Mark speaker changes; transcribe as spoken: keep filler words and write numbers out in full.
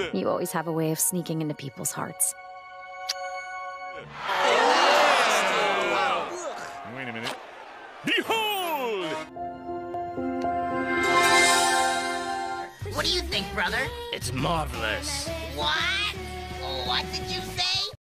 Speaker 1: You always have a way of sneaking into people's hearts.
Speaker 2: Wait a minute. Behold!
Speaker 3: What do you think, brother?
Speaker 4: It's marvelous.
Speaker 3: What? What did you say?